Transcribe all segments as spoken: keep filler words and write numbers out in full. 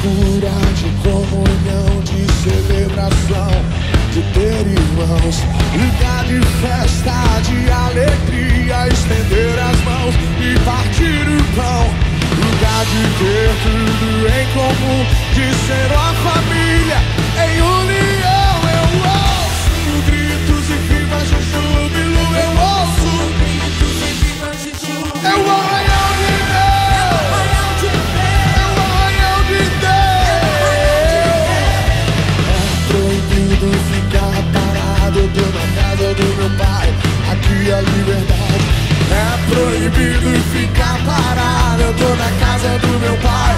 cura, de comunhão, de celebração, de ter irmãos. Lugar de festa, de alegria, estender as mãos e partir o pão. Lugar de ter tudo em comum, de ser uma família em união. Eu ouço gritos e vivas de júbilo. Eu ouço gritos e vivas de júbilo. É o arraial de Deus. É o arraial de Deus. É proibido ficar parado. Eu tô na casa do meu pai, aqui é liberdade. É proibido ficar parado. Eu tô na casa do meu pai.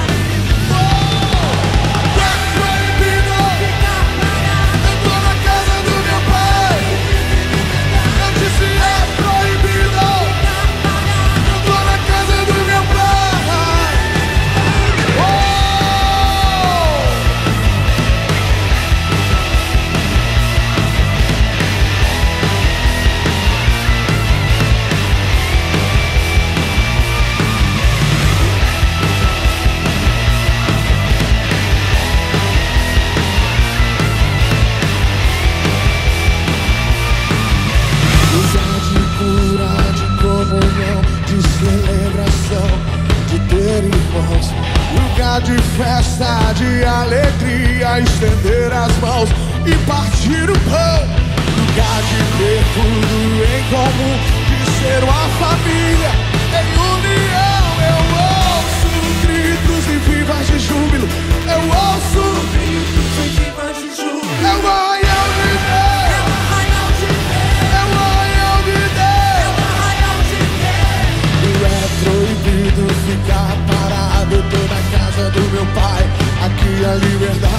Lugar de festa, de alegria, estender as mãos e partir o pão. Lugar de ter tudo em comum, de ser uma família em união. Eu ouço gritos e vivas de júbilo. Eu ouço gritos e vivas de júbilo. É o arraial de Deus. É o arraial de Deus. É o arraial de Deus. É o arraial de Deus. É proibido ficar parado. Eu tô na casa do meu pai, aqui a liberdade.